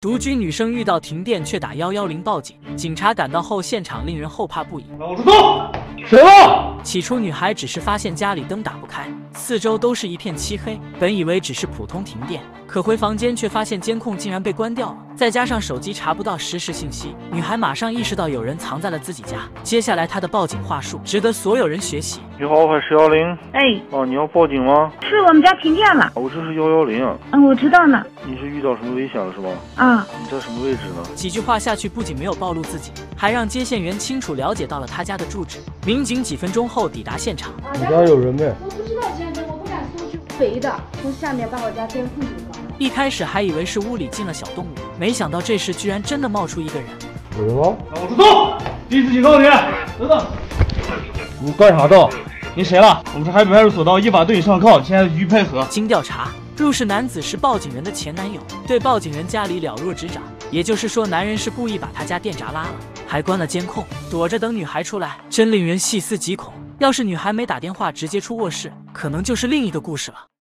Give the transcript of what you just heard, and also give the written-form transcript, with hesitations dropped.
独居女生遇到停电却打110报警，警察赶到后，现场令人后怕不已。 老实说，谁了？ 起初女孩只是发现家里灯打不开，四周都是一片漆黑，本以为只是普通停电，可回房间却发现监控竟然被关掉了，再加上手机查不到实时信息，女孩马上意识到有人藏在了自己家。接下来她的报警话术值得所有人学习。 你好，我是110。 哎， 哦，你要报警吗？ 是我们家停电了。 我这是110啊。 我知道呢。 你是遇到什么危险了是吧？ 啊， 你在什么位置呢？ 几句话下去，不仅没有暴露自己，还让接线员清楚了解到了他家的住址。民警几分钟后抵达现场。 你家有人没？我不知道先生，我不敢出去。匪的从下面把我家监控给关了。 一开始还以为是屋里进了小动物，没想到这时居然真的冒出一个人。 有人吗？老实说，第一次警告你，等等。 你干啥的？你谁了？我们是海北派出所的，依法对你上铐，现在予以配合。 经调查，入室男子是报警人的前男友，对报警人家里了若指掌，也就是说，男人是故意把他家电闸拉了，还关了监控，躲着等女孩出来，真令人细思极恐。要是女孩没打电话直接出卧室，可能就是另一个故事了。